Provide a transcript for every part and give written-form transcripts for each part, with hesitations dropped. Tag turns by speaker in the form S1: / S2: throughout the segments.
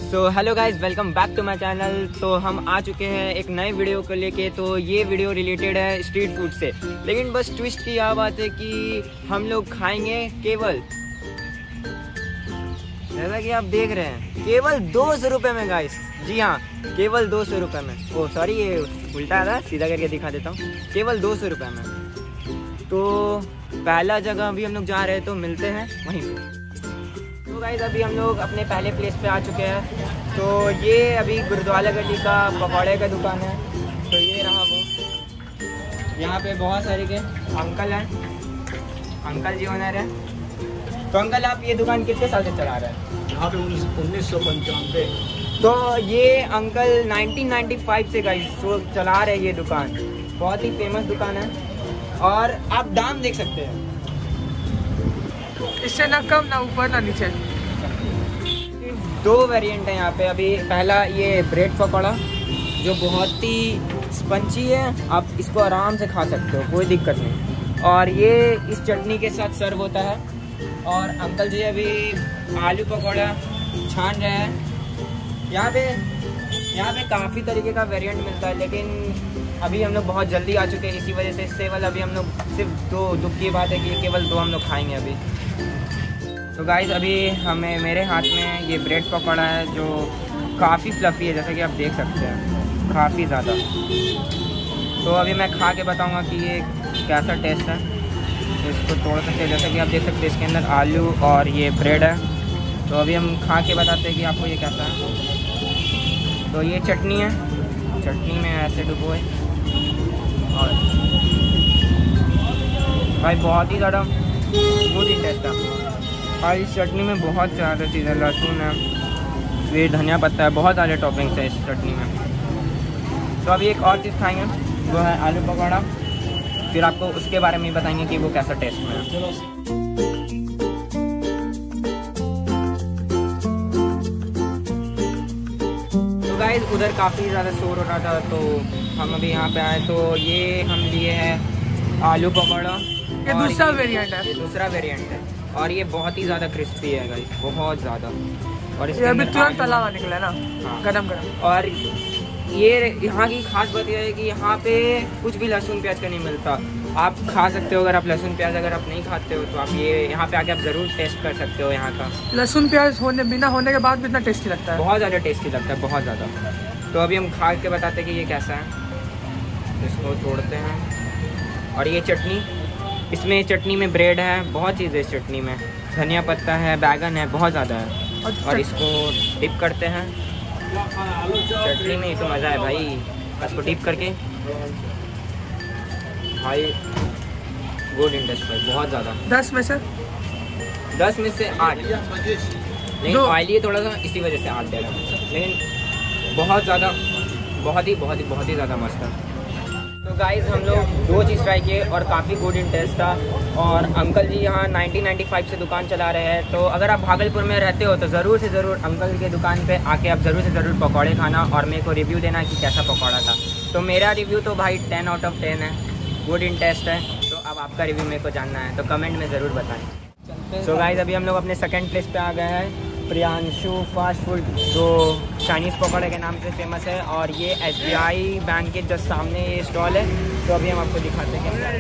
S1: So hello guys, welcome back to my channel. तो हम आ चुके हैं एक नए वीडियो को लेके। तो ये वीडियो रिलेटेड है स्ट्रीट फूड से, लेकिन बस ट्विस्ट की यह बात है कि हम लोग खाएंगे केवल, जैसा कि आप देख रहे हैं, केवल 200 रुपये में गाइस। जी हाँ, केवल 200 रुपये में। ओह सॉरी, ये उल्टा था, सीधा करके दिखा देता हूँ। केवल 200 रुपये में। तो पहला जगह अभी हम लोग जा रहे हैं, तो मिलते हैं वहीं पे। तो गाइस अभी हम लोग अपने पहले प्लेस पे आ चुके हैं। तो ये अभी गुरुद्वारा गली का पकौड़े का दुकान है। तो ये रहा वो, यहाँ पे बहुत सारे के अंकल हैं, अंकल जी ओनर हैं। तो अंकल, आप ये दुकान कितने साल से चला रहे हैं?
S2: यहाँ पे 1995।
S1: तो ये अंकल 1995 से गाइस तो चला रहे हैं ये दुकान। बहुत ही फेमस दुकान है और आप दाम देख सकते हैं,
S3: इससे ना कम ना ऊपर ना नीचे।
S1: दो वेरिएंट है यहाँ पे। अभी पहला ये ब्रेड पकौड़ा, जो बहुत ही स्पंची है, आप इसको आराम से खा सकते हो, कोई दिक्कत नहीं। और ये इस चटनी के साथ सर्व होता है। और अंकल जी अभी आलू पकौड़ा छान रहे हैं। यहाँ पे काफ़ी तरीके का वेरिएंट मिलता है, लेकिन अभी हम लोग बहुत जल्दी आ चुके हैं, इसी वजह से केवल अभी हम लोग सिर्फ दो, दुख की बात है कि केवल दो हम लोग खाएंगे अभी। तो गाइस अभी मेरे हाथ में ये ब्रेड पकौड़ा है, जो काफ़ी फ्लफ़ी है, जैसा कि आप देख सकते हैं, काफ़ी ज़्यादा। तो अभी मैं खा के बताऊंगा कि ये कैसा टेस्ट है। तो इसको तोड़ सकते हैं, जैसा कि आप देख सकते हैं, इसके अंदर आलू और ये ब्रेड है। तो अभी हम खा के बताते हैं कि आपको ये कैसा है। तो ये चटनी है, चटनी में ऐसे डुबोए, और भाई बहुत ही ज़्यादा गुड ही टेस्ट है। और इस चटनी में बहुत ज़्यादा चीज़ें, लहसुन है, फिर धनिया पत्ता है, बहुत सारे टॉपिंग्स है इस चटनी में। तो अभी एक और चीज़ खाएंगे, वो है आलू पकौड़ा। फिर आपको उसके बारे में बताएंगे कि वो कैसा टेस्ट में है। तो गाइस उधर काफ़ी ज़्यादा शोर हो रहा था, तो हम अभी यहाँ पे आए। तो ये हम लिए हैं आलू पकौड़ा,
S3: ये दूसरा वेरिएंट है।
S1: ये दूसरा वेरिएंट है और ये बहुत ही ज़्यादा क्रिस्पी है गाइस, बहुत ज़्यादा। और
S3: ये अभी तुरंत तला हुआ निकला है ना,
S1: हाँ।
S3: गरम गरम।
S1: और ये यहाँ की खास बात यह है कि यहाँ पे कुछ भी लहसुन प्याज का नहीं मिलता। आप खा सकते हो, अगर आप लहसुन प्याज अगर आप नहीं खाते हो तो आप ये यहाँ पे आके आप ज़रूर टेस्ट कर सकते हो यहाँ का।
S3: लहसुन प्याज बिना होने के बाद भी इतना टेस्टी लगता है,
S1: बहुत ज़्यादा टेस्टी लगता है, बहुत ज़्यादा। तो अभी हम खा के बताते हैं कि ये कैसा है। इसको तोड़ते हैं। और ये चटनी, इसमें चटनी में ब्रेड है, बहुत चीज़ है इस चटनी में, धनिया पत्ता है, बैगन है, बहुत ज़्यादा है। और इसको डिप करते हैं चटनी में, ही तो मज़ा है भाई। इसको डिप करके भाई गुड इंटरेस्ट भाई, बहुत ज़्यादा।
S3: 10 में से
S1: 8, लेकिन ऑयली है थोड़ा सा, इसी वजह से 8 दे रहा हूँ। लेकिन बहुत ज़्यादा, बहुत ही ज़्यादा मस्त है। तो गाइस हम लोग 2 चीज़ ट्राई किए और काफ़ी गुड इंटरेस्ट था। और अंकल जी यहाँ 1995 से दुकान चला रहे हैं। तो अगर आप भागलपुर में रहते हो तो ज़रूर से ज़रूर अंकल के दुकान पे आके आप ज़रूर से ज़रूर पकौड़े खाना और मेरे को रिव्यू देना कि कैसा पकौड़ा था। तो मेरा रिव्यू तो भाई 10 आउट ऑफ 10 है, गुड इंटरेस्ट है। तो अब आपका रिव्यू मेरे को जानना है, तो कमेंट में ज़रूर बताएँ। सो गाइस अभी हम लोग अपने सेकेंड प्लेस पर आ गए हैं, प्रियांशु फास्ट फूड, जो चाइनीज़ पकौड़े के नाम से फेमस है। और ये SBI बैंक के जस्ट सामने ये स्टॉल है। तो अभी हम आपको दिखाते हैं।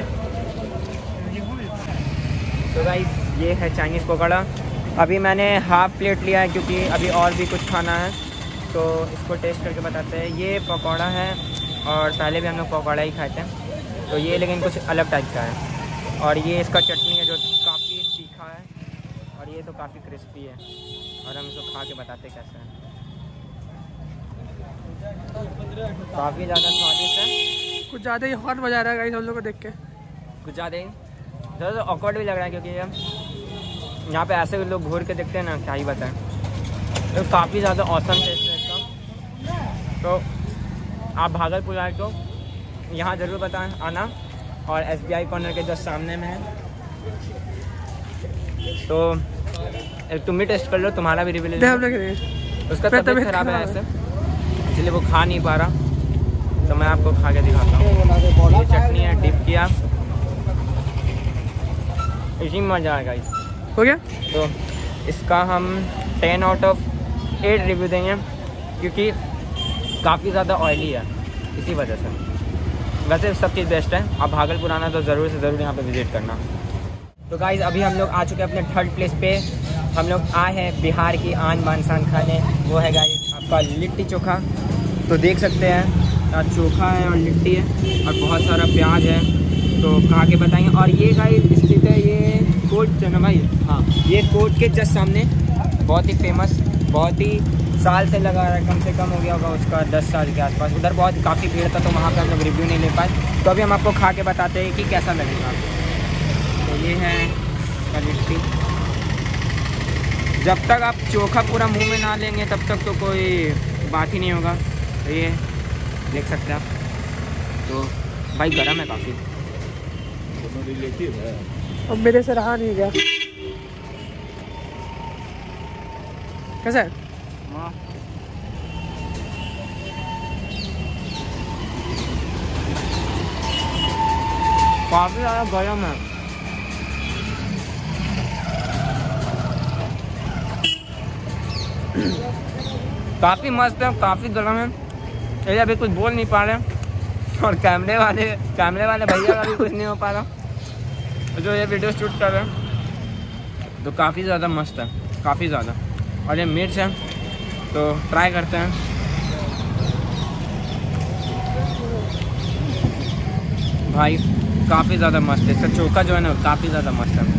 S1: तो गाइस ये है चाइनीज़ पकौड़ा। अभी मैंने हाफ प्लेट लिया है क्योंकि अभी और भी कुछ खाना है। तो इसको टेस्ट करके बताते हैं। ये पकौड़ा है और पहले भी हम लोग पकौड़ा ही खाते हैं, तो ये लेकिन कुछ अलग टाइप का है। और ये इसका चटनी है जो काफ़ी तीखा है, और ये तो काफ़ी क्रिस्पी है। और हम इसको खा के बताते कैसा है। काफ़ी ज़्यादा स्वादिष्ट है,
S3: कुछ ज़्यादा ही हॉट बजा रहा है गाइस हम लोग को देख के,
S1: कुछ ज़्यादा ही ज़्यादा ऑकवर्ड भी लग रहा है, क्योंकि यहाँ पे ऐसे लोग घूर के देखते हैं ना, क्या ही बताएं। तो काफ़ी ज़्यादा औसम टेस्ट है इसका। तो आप भागलपुर आए तो यहाँ ज़रूर बताएं आना, और SBI कॉर्नर के जस्ट सामने में है। तो तुम भी टेस्ट कर लो, तुम्हारा भी रिव्यू ले लो। उसका तबीयत खराब है ऐसे, इसलिए वो खा नहीं पा रहा। तो मैं आपको खा के दिखाता हूँ। ये चटनी है, डिप किया, इसी में मज़ा आएगा। हो गया। तो इसका हम 10 आउट ऑफ 8 रिव्यू देंगे क्योंकि काफ़ी ज़्यादा ऑयली है, इसी वजह से। वैसे सब चीज़ बेस्ट है, आप भागलपुर आना तो ज़रूर से ज़रूर यहाँ पे विज़िट करना। तो गाइज़ अभी हम लोग आ चुके हैं अपने 3rd प्लेस पे। हम लोग आए हैं बिहार की आन बान शान खाने, वो है गाइज़ आपका लिट्टी चोखा। तो देख सकते हैं चोखा है और लिट्टी है और बहुत सारा प्याज है, तो खा के बताएंगे। और ये गाइज़ स्थित है ये कोर्ट है ना भाई, हाँ ये कोर्ट के जस्ट सामने, बहुत ही फेमस, बहुत ही साल से लगा रहा है, कम से कम हो गया होगा उसका 10 साल के आसपास। उधर बहुत काफ़ी भीड़ था तो वहाँ पे हम लोग रिव्यू नहीं ले पाए, तो अभी हम आपको खा के बताते हैं कि कैसा लगेगा। तो ये है इसका लिट्टी। जब तक आप चोखा पूरा मुंह में ना लेंगे तब तक तो कोई बात ही नहीं होगा। तो ये देख सकते हैं आप, तो भाई गर्म है काफ़ी।
S2: रिलेटिव है,
S3: अब मेरे से रहा नहीं गया। कैसा है?
S1: काफ़ी ज़्यादा गर्म है। काफ़ी मस्त है, काफ़ी गर्म है। ये अभी कुछ बोल नहीं पा रहे और कैमरे वाले भैया का भी कुछ नहीं हो पा रहा जो ये वीडियो शूट कर रहे हैं। तो काफ़ी ज़्यादा मस्त है, काफ़ी ज़्यादा। और ये मिर्च है तो ट्राई करते हैं। भाई काफ़ी ज़्यादा मस्त है, इसका चोखा जो है ना काफ़ी ज़्यादा मस्त है।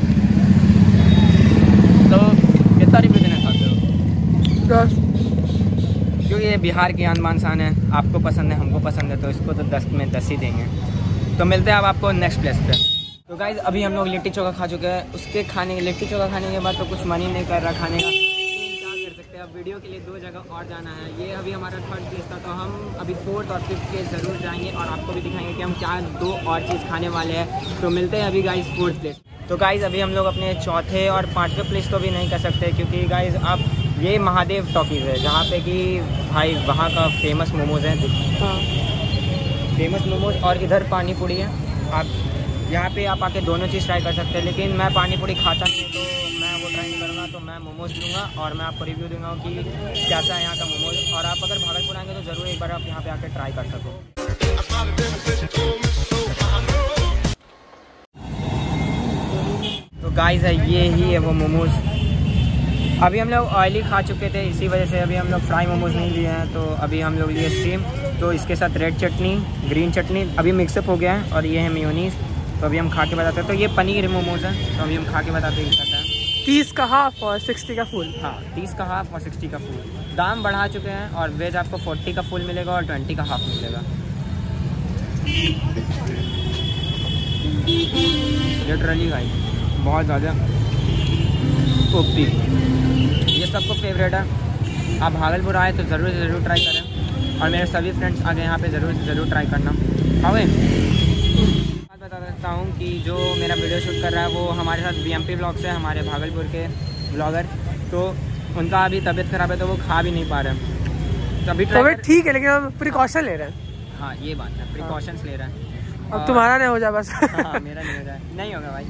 S1: तो कितना रिव्यू देना चाहते हो?
S3: 10।
S1: क्योंकि ये बिहार की आन बान शान है, आपको पसंद है, हमको पसंद है, तो इसको तो 10 में 10 ही देंगे। तो मिलते हैं अब आपको नेक्स्ट प्लेस पे। तो गाइज़ अभी हम लोग लिट्टी चोखा खा चुके हैं। उसके लिट्टी चोखा खाने के बाद तो कुछ मन ही नहीं कर रहा खाने का। क्या कर सकते हैं, अब वीडियो के लिए 2 जगह और जाना है। ये अभी हमारा 3rd प्लेस था, तो हम अभी 4th और 5th प्लेस ज़रूर जाएंगे और आपको भी दिखाएंगे कि हम क्या 2 और चीज़ खाने वाले हैं। तो मिलते हैं अभी गाइज़ 4th प्लेस। तो गाइज़ अभी हम लोग अपने 4थे और 5वें प्लेस को भी नहीं कर सकते क्योंकि गाइज़ आप ये महादेव टॉकीज़ है जहाँ पे कि भाई वहाँ का फेमस मोमोज़ है,
S3: हाँ।
S1: फेमस मोमोज़। और इधर पानी पूरी है। आप यहाँ पे आप आके दोनों चीज़ ट्राई कर सकते हैं, लेकिन मैं पानी पूरी खाता नहीं तो मैं वो ट्राई नहीं करूँगा। तो मैं मोमोज़ लूँगा और मैं आपको रिव्यू दूँगा कि कैसा है यहाँ का मोमोज़। और आप अगर भागलपुर आएंगे तो ज़रूर एक बार आप यहाँ पे आके ट्राई कर सको। तो गाइस है ये ही है वो मोमोज़। अभी हम लोग ऑयली खा चुके थे, इसी वजह से अभी हम लोग फ्राई मोमोज़ नहीं लिए हैं। तो अभी हम लोग लिए स्टीम, तो इसके साथ रेड चटनी, ग्रीन चटनी अभी मिक्सअप हो गया है और ये है मेयोनीज़। तो अभी हम खा के बताते हैं। तो ये पनीर मोमोज़ है, तो अभी हम खा के बताते हैं कैसा है।
S3: 30 का हाफ और 60 का फुल।
S1: हाँ 30 का हाफ और 60 का फुल। दाम बढ़ा चुके हैं और वेज आपको 40 का फुल मिलेगा और 20 का हाफ मिलेगा। लिटरली भाई बहुत ज़्यादा ओपी, ये सबको फेवरेट है। आप भागलपुर आए तो ज़रूर से ज़रूर ट्राई करें और मेरे सभी फ्रेंड्स आगे यहाँ पे ज़रूर से ज़रूर ट्राई करना। हाँ बता सकता हूँ कि जो मेरा वीडियो शूट कर रहा है वो हमारे साथ BMP ब्लॉग से, हमारे भागलपुर के ब्लॉगर, तो उनका अभी तबीयत ख़राब है तो वो खा भी नहीं पा रहे। तो अभी
S3: ठीक है लेकिन हम प्रिकॉशन ले रहे हैं।
S1: हाँ ये बात है, प्रिकॉशंस ले रहे हैं।
S3: अब तुम्हारा नहीं हो जाए बस।
S1: हाँ मेरा नहीं हो जाए, नहीं होगा भाई।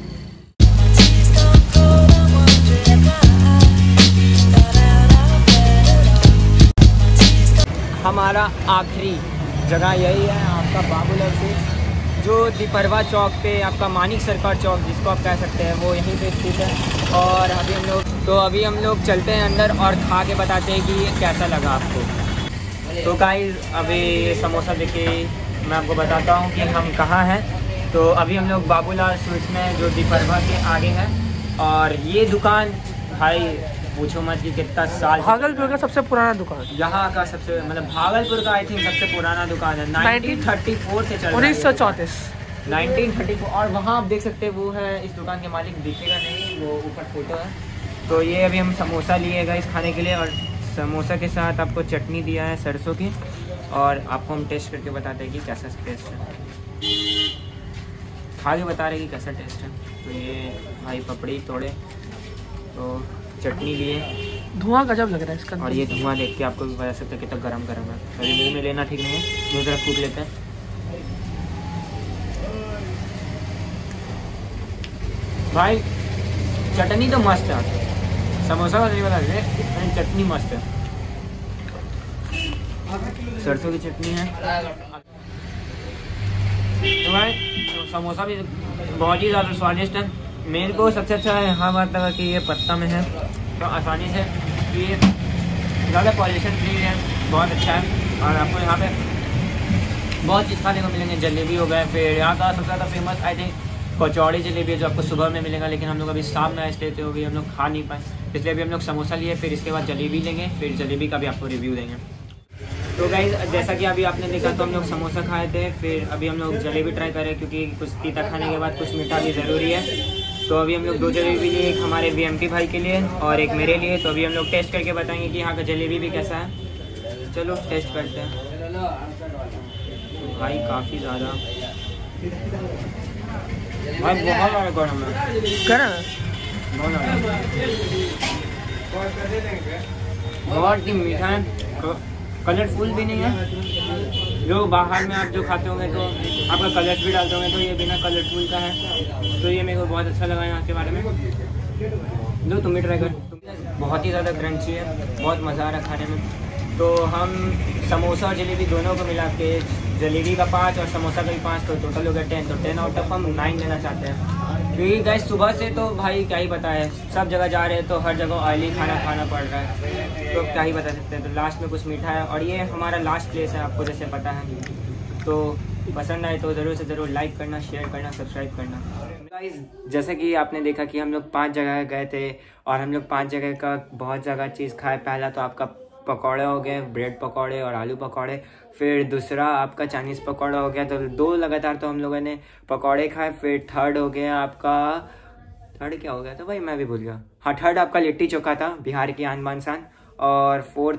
S1: हमारा आखिरी जगह यही है आपका बाबूलाल स्वीट्स, जो दिपरवा चौक पे आपका मानिक सरकार चौक जिसको आप कह सकते हैं, वो यहीं पे स्थित है। और अभी हम लोग चलते हैं अंदर और खा के बताते हैं कि कैसा लगा आपको। तो गाइस अभी समोसा देखे मैं आपको बताता हूँ कि हम कहाँ हैं। तो अभी हम लोग बाबूलाल स्वीट्स में जो दिपरवा के आगे है। और ये दुकान भाई पूछो मत कि कितना साल,
S3: भागलपुर का सबसे पुराना दुकान,
S1: यहाँ का सबसे मतलब भागलपुर का आई थिंक सबसे पुराना दुकान है। 1934 से चल रहा है।
S3: 1934
S1: 1934। और वहाँ आप देख सकते हैं वो है इस दुकान के मालिक, दिखेगा नहीं वो ऊपर फोटो है। तो ये अभी हम समोसा लिएगा इस खाने के लिए और समोसा के साथ आपको चटनी दिया है सरसों की और आपको हम टेस्ट करके बताते हैं कि कैसा टेस्ट है। खा के बता रहे कि कैसा टेस्ट है। तो ये भाई पपड़ी तोड़े तो चटनी लिए,
S3: धुआं गजब लग रहा है इसका।
S1: और ये धुआं देख के आपको भी बता सकते हैं कितना गरम गरम है। अभी मुँह में लेना ठीक नहीं है, दूसरा फूक लेते हैं। भाई चटनी तो मस्त है, समोसा का नहीं बता रहे, चटनी मस्त है। सरसों की चटनी है। तो भाई समोसा भी बहुत ही ज़्यादा स्वादिष्ट है। मेरे को सबसे अच्छा यहाँ बात लगा कि ये पत्ता में है, तो आसानी से ये ज़्यादा पॉल्यूशन फ्री है, बहुत अच्छा है। और आपको यहाँ पे बहुत चीज़ खाने को मिलेंगे, जलेबी हो गए, फिर यहाँ का सबसे ज़्यादा famous I think kachori jalebi है जो आपको सुबह में मिलेगा, लेकिन हम लोग अभी शाम में आइस लेते हो गई, हम लोग खा नहीं पाए, इसलिए अभी हम लोग समोसा लिए, फिर इसके बाद जलेबी लेंगे, फिर जलेबी का भी आपको रिव्यू देंगे। तो गाइस जैसा कि अभी आपने देखा तो हम लोग समोसा खाए थे, फिर अभी हम लोग जलेबी ट्राई करें क्योंकि कुछ तीता खाने के बाद कुछ मीठा भी ज़रूरी है। तो अभी हम लोग 2 जलेबी लिए, एक हमारे VMT भाई के लिए और एक मेरे लिए। तो अभी हम लोग टेस्ट करके बताएंगे कि यहाँ का जलेबी भी कैसा है। चलो टेस्ट करते हैं। भाई काफ़ी ज़्यादा भाई बहुत ज़्यादा गर्म है, बहुत ही मीठा है, कलरफुल भी नहीं है। जो बाहर में आप जो खाते होंगे तो आपका कलर भी डालते होंगे, तो ये बिना कलरफुल का है। तो ये मेरे को बहुत अच्छा लगा यहाँ के बारे में। जो तुम भी ट्राई कर, बहुत ही ज़्यादा क्रंची है, बहुत मज़ा आ रहा है खाने में। तो हम समोसा और जलेबी दोनों को मिला के, जलेबी का 5 और समोसा का भी 5, तो टोटल हो गया 10। तो 10 आउट ऑफ हम 9 देना चाहते हैं, क्योंकि गाइस सुबह से तो भाई क्या ही पता है, सब जगह जा रहे हैं तो हर जगह ऑयली खाना खाना पड़ रहा है, तो क्या ही बता सकते हैं। तो लास्ट में कुछ मीठा है और ये हमारा लास्ट प्लेस है, आपको जैसे पता है। तो पसंद आए तो ज़रूर से ज़रूर लाइक करना, शेयर करना, सब्सक्राइब करना। गाइस जैसे कि आपने देखा कि हम लोग 5 जगह गए थे और हम लोग 5 जगह का बहुत ज़्यादा चीज़ खाए। पहला तो आपका पकौड़े हो गए, ब्रेड पकौड़े और आलू पकौड़े, फिर दूसरा आपका चाइनीज़ पकौड़ा हो गया, तो 2 लगातार तो हम लोगों ने पकौड़े खाए। फिर थर्ड हो गया आपका, थर्ड क्या हो गया था भाई, मैं भी भूल गया। हाँ, थर्ड आपका लिट्टी चोखा था, बिहार की आन बान शान। और फोर्थ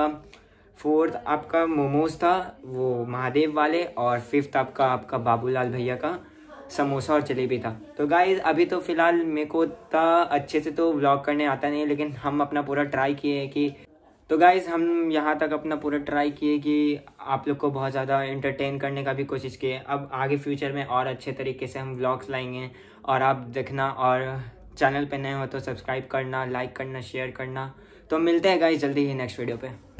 S1: आपका मोमोज था, वो महादेव वाले। और फिफ्थ आपका बाबूलाल भैया का समोसा और जलेबी था। तो गाइज अभी तो फ़िलहाल मेरे को इतना अच्छे से तो व्लॉग करने आता नहीं है, लेकिन हम अपना पूरा ट्राई किए कि हम यहाँ तक अपना पूरा ट्राई किए कि आप लोग को बहुत ज़्यादा एंटरटेन करने का भी कोशिश किए। अब आगे फ्यूचर में और अच्छे तरीके से हम व्लॉग्स लाएंगे और आप देखना, और चैनल पे नए हो तो सब्सक्राइब करना, लाइक करना, शेयर करना। तो मिलते हैं गाइस जल्दी ही नेक्स्ट वीडियो पे।